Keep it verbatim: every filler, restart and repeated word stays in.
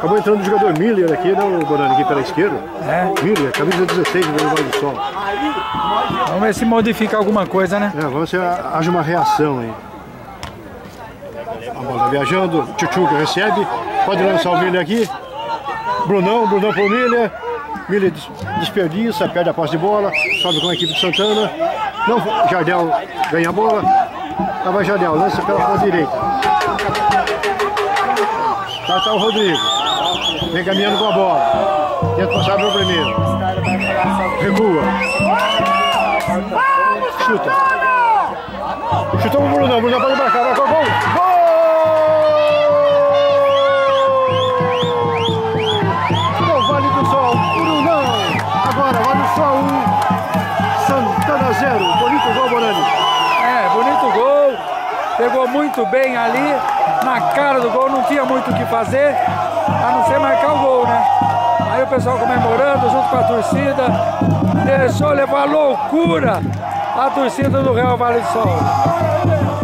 Acabou entrando o jogador Miller aqui, né, o Bonani, aqui pela esquerda. É. Miller, camisa dezesseis do Vale do Sol. Vamos ver se modifica alguma coisa, né? É, vamos ver se haja uma reação aí. A bola viajando, Tchutchuca recebe, pode lançar o Miller aqui. Brunão, Brunão pro Miller. Miller desperdiça, perde a posse de bola, sobe com a equipe de Santana. Não, Jardel ganha a bola. Lá vai Jardel, lança pela ponta direita. Lá está o Rodrigo. Vem caminhando com a bola. Tenta passar pelo primeiro. Recua. Chuta. Chutou o Brunão, o Brunão pode marcar, marcou gol. Gol! Vale do Sol, Brunão. Agora, Vale do Sol um, Santana zero. Bonito gol, Bonani. É, bonito gol. Pegou muito bem ali, na cara do gol, não tinha muito o que fazer, a não ser marcar o gol, né? Aí o pessoal comemorando junto com a torcida, deixou levar loucura a torcida do Real Vale do Sol.